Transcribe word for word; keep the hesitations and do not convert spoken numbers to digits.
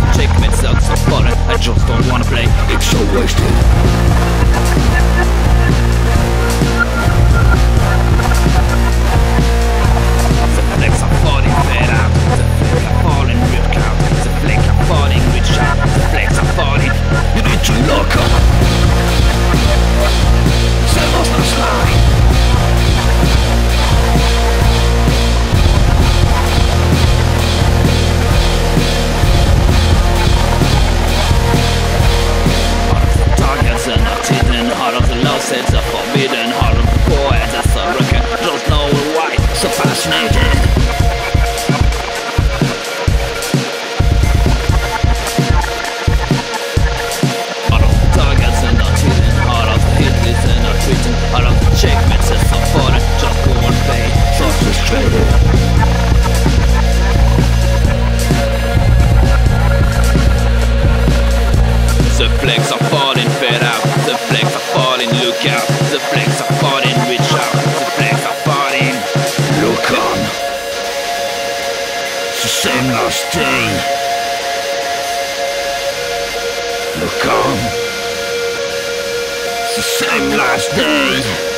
checkmate sucks so far, I just don't wanna play. It's so wasted. The flex are falling fed out, the flex are falling ripped out, the flex are falling rich out, the flex are falling. You need to lock up. Se must not slide. Heart of the lawsuits are forbidden. Heart of the poets are so broken. Don't know why, so fascinated. Heart of the targets are not hidden. Heart of the hit list are not written. Heart of the checkmates are so foreign. Just go and pay, so frustrated. The flags are falling, fed out. The flags are falling, look out. The flags are falling, reach out. The flags are falling, look on. It's the same last day. Look on. It's the same last day.